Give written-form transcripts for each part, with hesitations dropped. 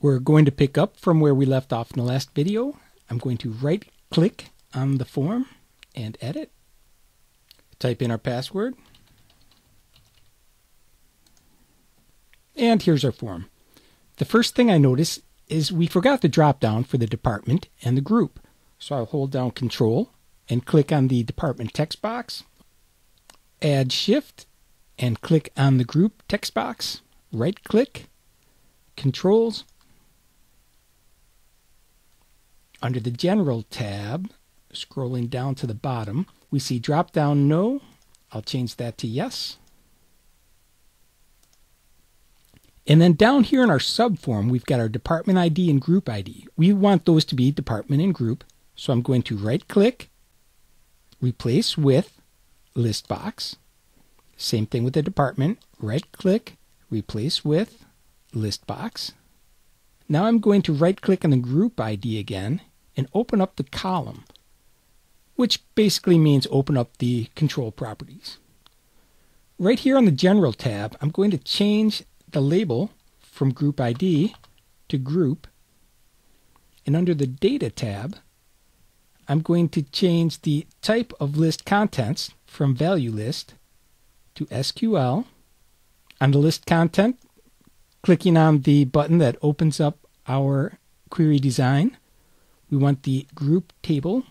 We're going to pick up from where we left off in the last video. I'm going to right-click on the form and edit. Type in our password. And here's our form. The first thing I notice is we forgot the drop-down for the department and the group. So I'll hold down Control and click on the department text box. Add Shift and click on the group text box. Right-click, Controls. Under the General tab, scrolling down to the bottom, we see drop-down No. I'll change that to Yes. And then down here in our subform, we've got our department ID and group ID. We want those to be department and group. So I'm going to right-click, replace with list box. Same thing with the department. Right-click, replace with list box. Now I'm going to right-click on the group ID again and open up the column, which basically means open up the control properties. Right here on the General tab, I'm going to change the label from Group ID to Group. And under the Data tab, I'm going to change the type of list contents from Value List to SQL. On the list content, clicking on the button that opens up our query design, we want the group table,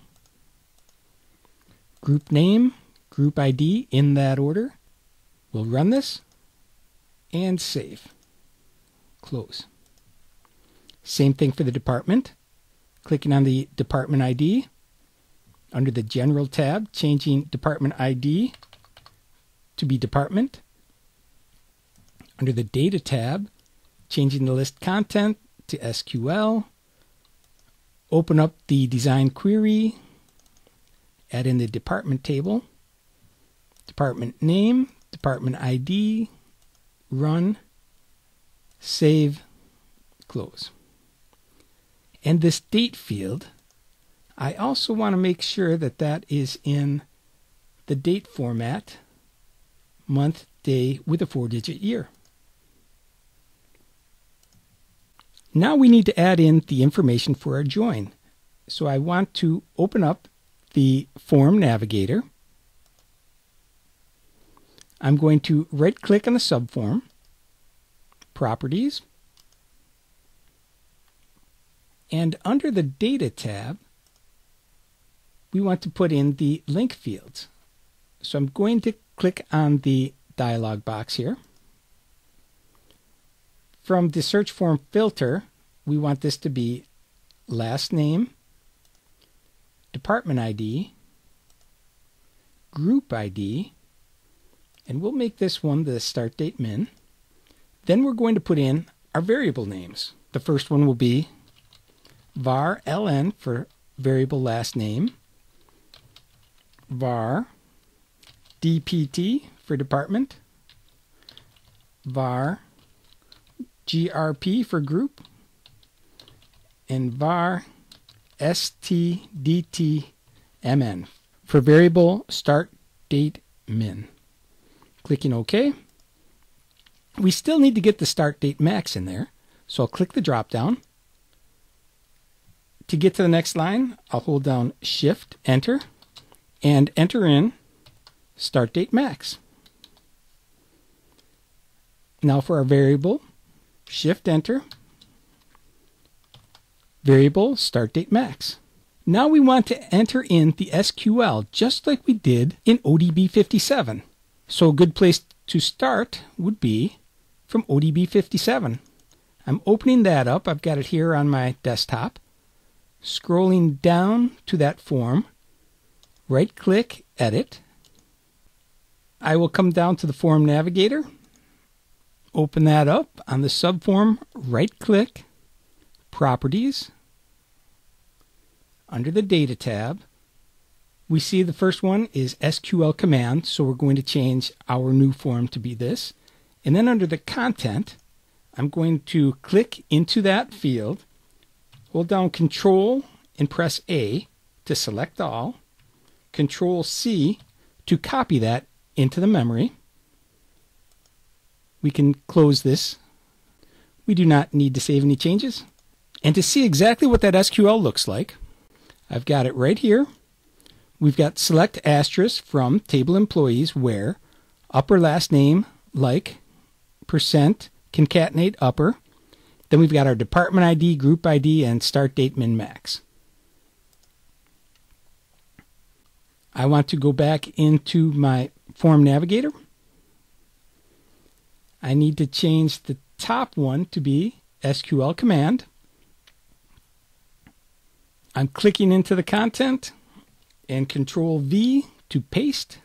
group name, group ID in that order. We'll run this and save. Close. Same thing for the department. Clicking on the department ID. Under the General tab, changing department ID to be department. Under the Data tab, changing the list content to SQL. Open up the design query. Add in the department table. Department name, department ID. Run, save, close. And this date field, I also want to make sure that that is in the date format, month, day, with a 4-digit year. Now we need to add in the information for our join. So I want to open up the Form Navigator. I'm going to right-click on the subform, Properties, and under the Data tab, we want to put in the link fields. So I'm going to click on the dialog box here. From the Searchform filter, we want this to be last name, department ID, group ID, and we'll make this one the start date min. Then we're going to put in our variable names. The first one will be var ln for variable last name, var dpt for department, var grp for group, and var stdtmn for variable start date min. Clicking OK. We still need to get the start date max in there, so I'll click the drop down. To get to the next line, I'll hold down Shift, Enter, and enter in start date max. Now for our variable, Shift, Enter, variable start date max. Now we want to enter in the SQL just like we did in odb57. So a good place to start would be from odb57. I'm opening that up. I've got it here on my desktop. Scrolling down to that form, right-click, Edit. I will come down to the Form Navigator, open that up. On the subform, right-click, Properties. Under the Data tab, we see the first one is SQL command, so we're going to change our new form to be this. And then under the content, I'm going to click into that field, hold down Control and press A to select all, Control C to copy that into the memory. We can close this. We do not need to save any changes. And to see exactly what that SQL looks like, I've got it right here. We've got select asterisk from table employees where upper last name like percent concatenate upper. Then we've got our department ID, group ID, and start date min max. I want to go back into my form navigator. I need to change the top one to be SQL command. I'm clicking into the content and Control V to paste.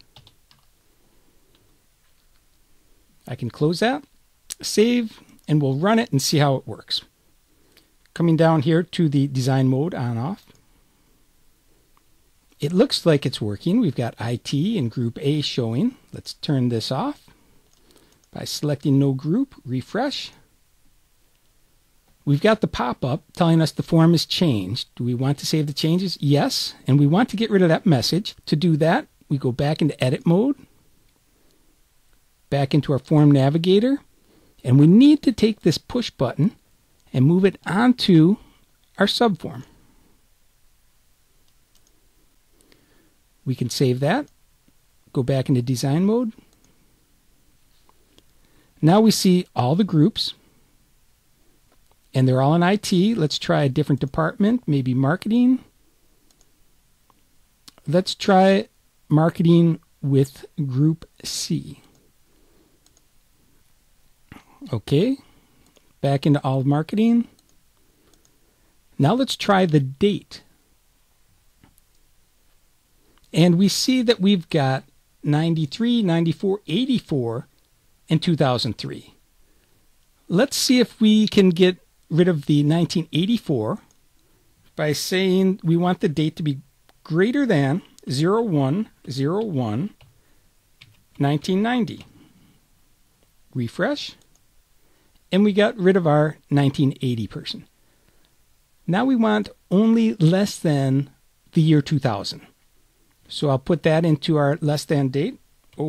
I can close that, save, and we'll run it and see how it works. Coming down here to the design mode on off. It looks like it's working. We've got IT and group A showing. Let's turn this off by selecting no group, refresh. We've got the pop-up telling us the form is changed. Do we want to save the changes? Yes, and we want to get rid of that message. To do that, we go back into edit mode, back into our form navigator, and we need to take this push button and move it onto our subform. We can save that, go back into design mode. Now we see all the groups, and they're all in IT. Let's try a different department, maybe marketing. Let's try marketing with group C. Okay, back into all marketing. Now let's try the date. And we see that we've got 93, 94, 84, and 2003. Let's see if we can get rid of the 1984 by saying we want the date to be greater than 01/01/1990. Refresh. And we got rid of our 1980 person. Now we want only less than the year 2000. So I'll put that into our less than date,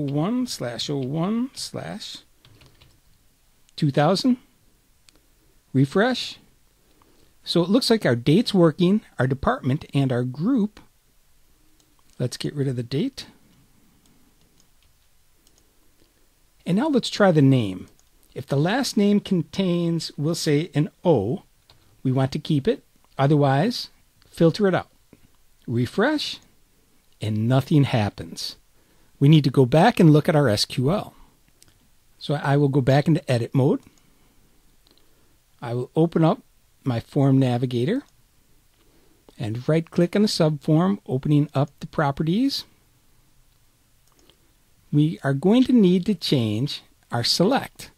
01/01/2000. Refresh. So it looks like our date's working, our department, and our group. Let's get rid of the date. And now let's try the name. If the last name contains, we'll say, an O, we want to keep it. Otherwise, filter it out. Refresh, and nothing happens. We need to go back and look at our SQL. So I will go back into edit mode. I will open up my form navigator and right-click on the subform, opening up the properties. We are going to need to change our select.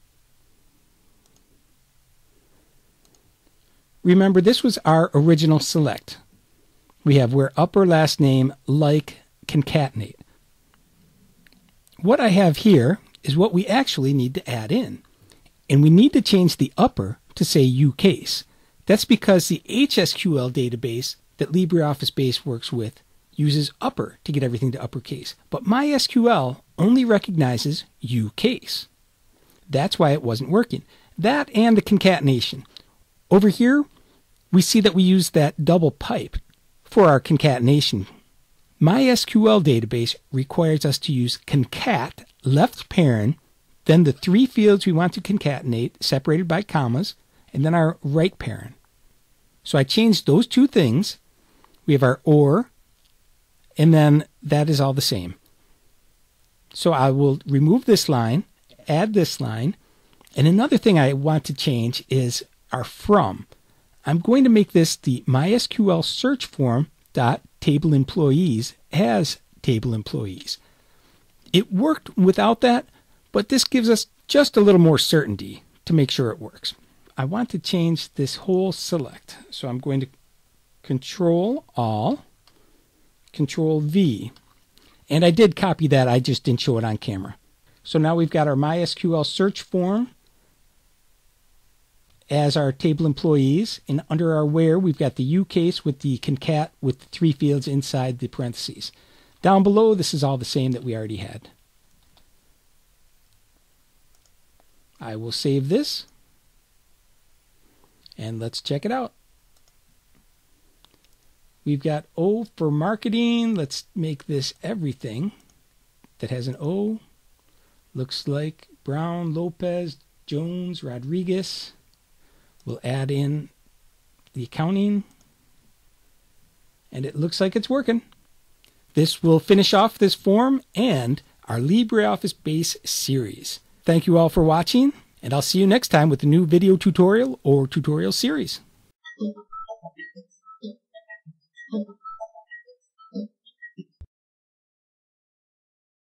Remember, this was our original select. We have where upper last name like concatenate. What I have here is what we actually need to add in. And we need to change the upper to say UCASE. That's because the HSQL database that LibreOffice Base works with uses upper to get everything to uppercase. But MySQL only recognizes UCASE. That's why it wasn't working. That and the concatenation. Over here, we see that we use that double pipe for our concatenation. MySQL database requires us to use concat, left parent, then the three fields we want to concatenate, separated by commas, and then our right parent. So I changed those two things. We have our OR, and then that is all the same. So I will remove this line, add this line, and another thing I want to change is our from. I'm going to make this the MySQL Searchform table employees as table employees. It worked without that, but this gives us just a little more certainty to make sure it works. I want to change this whole select. So I'm going to Control All, Control V. And I did copy that, I just didn't show it on camera. So now we've got our MySQL search form as our table employees, and under our where we've got the UCASE with the concat with the three fields inside the parentheses. Down below, this is all the same that we already had. I will save this. And let's check it out. We've got O for marketing. Let's make this everything that has an O. Looks like Brown, Lopez, Jones, Rodriguez. We'll add in the accounting. And it looks like it's working. This will finish off this form and our LibreOffice Base series. Thank you all for watching, and I'll see you next time with a new video tutorial or tutorial series.